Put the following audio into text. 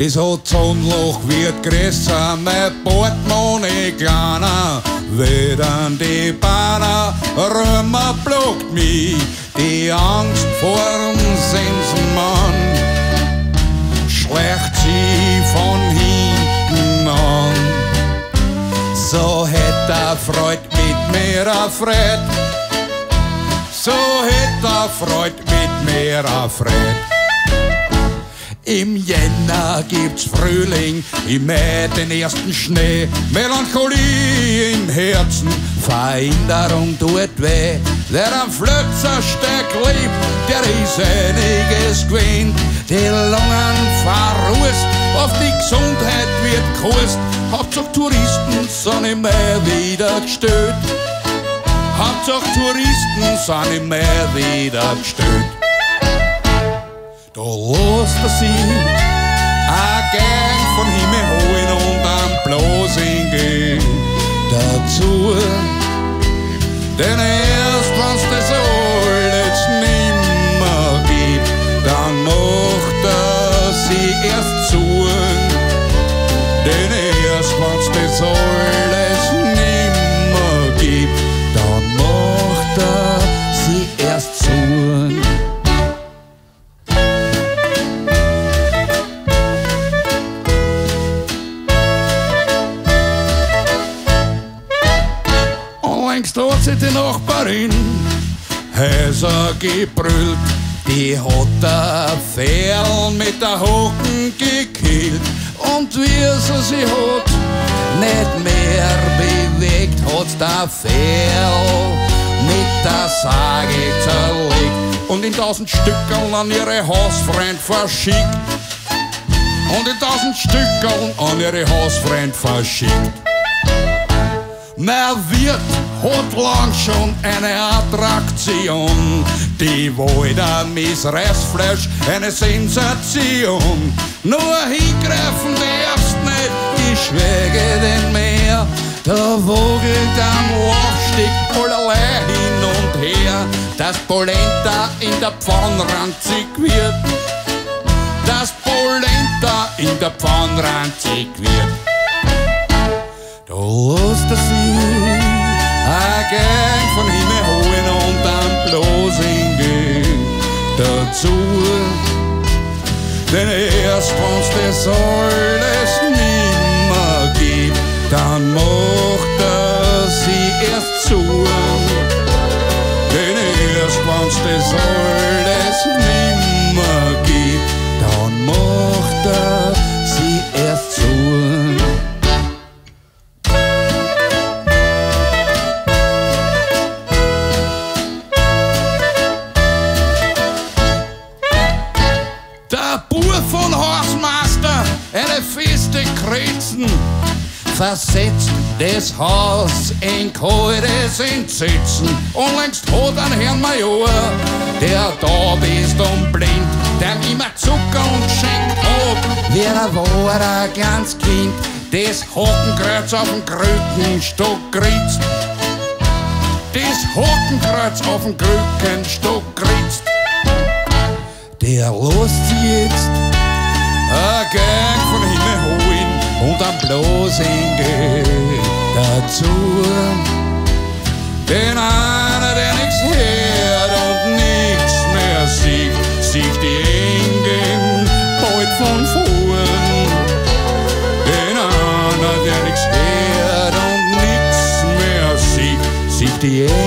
Das Ozonloch wird größer, mein Portemonnaie kleiner. Weder die Bahner, Römer blockt mich, die Angst vorm Sensmann schlägt sie von hinten an. So hätt Freud mit mir Fred, so hätt Freud mit mir Fred. Im Jänner gibt's Frühling, im Mai den ersten Schnee, Melancholie im Herzen, Veränderung tut weh. Wer am Flötzersteig lebt, der ist einiges gewinnt. Die Lungen verrußt, auf die Gesundheit wird gekostet. Hauptsache Touristen sind im Mai wieder gestört. Hauptsache Touristen sind im Mai wieder gestört. Da lässt sie a Gang von Himmel holen und am Blasing gehen dazu. Denn erst wenn's das alles nimmer gibt, dann macht sie erst zu. Denn erst wenn's das alles nimmer gibt, dann macht sie erst zu. Längst hat sich die Nachbarin heiser gebrüllt. Die hat ein Pferd mit der Haken gekillt. Und wie sie hat nicht mehr bewegt, hat der Pferd mit der Sage zerlegt und in 1000 Stückeln an ihre Hausfreund verschickt. Und in 1000 Stückeln an ihre Hausfreund verschickt. Mein Wirt hat lang schon eine Attraktion, die Wälder Reisfleisch, eine Sensation. Nur hingreifen darfst nicht, geschweige denn mehr. Da wogelt am Aufstieg allerlei hin und her, dass Polenta in der Pfanne ranzig wird. Dass Polenta in der Pfanne ranzig wird. Da lässt sie a Gang von Himmel holen und am Blasing gehen dazu. Denn erst wenn's das alles nimmer gibt, dann macht sie erst zu. Denn erst wenn's das alles nimmer gibt, dann macht sie erst zu. Von Hausmeister eine feste Kretzen versetzt das Haus in kaltes Entsetzen. Und längst hat ein Herrn Major, der da bist und blind, der immer Zucker und schenkt hat. Wer war ein kleines Kind, das Hakenkreuz auf dem Krückenstock kritzt. Das Hakenkreuz auf dem Krückenstock kritzt. Der lässt sie jetzt a Gang von Himmel holen und am Blasing geht dazu. Denn einer, der nix hört und nix mehr sieht, sieht die Engel bald von vorn. Denn einer, der nix hört und nix mehr sieht, sieht die Engel